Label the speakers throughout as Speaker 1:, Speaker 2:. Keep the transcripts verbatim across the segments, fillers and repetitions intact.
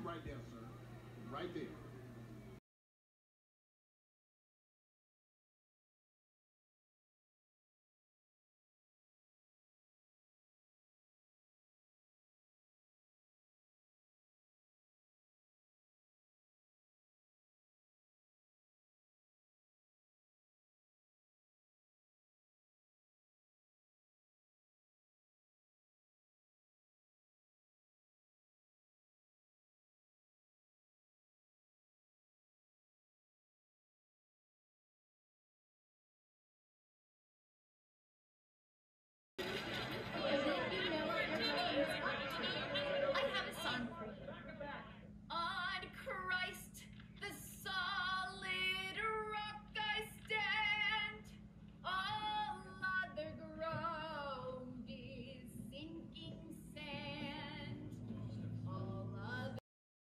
Speaker 1: right there, sir. Right there.
Speaker 2: I have a song for you. On Christ, the solid rock I stand. All other ground is sinking sand. All other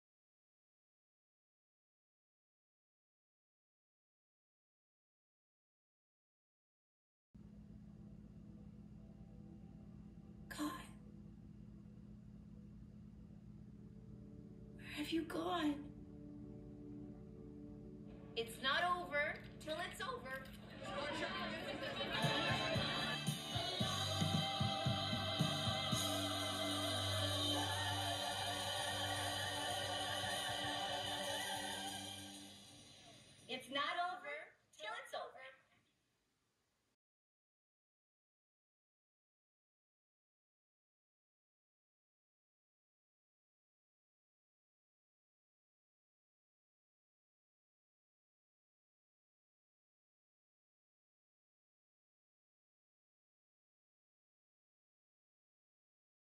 Speaker 3: God, where have you gone?
Speaker 2: It's not over till it's over.